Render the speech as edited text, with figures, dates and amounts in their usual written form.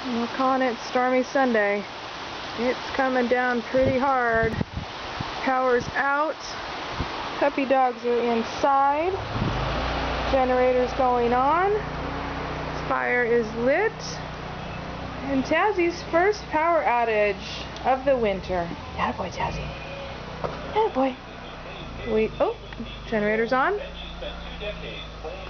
We're calling it Stormy Sunday. It's coming down pretty hard. Power's out. Puppy dogs are inside. Generator's going on. Fire is lit. And Tazzie's first power outage of the winter. Attaboy, Tazzie. Attaboy. Oh, generator's on.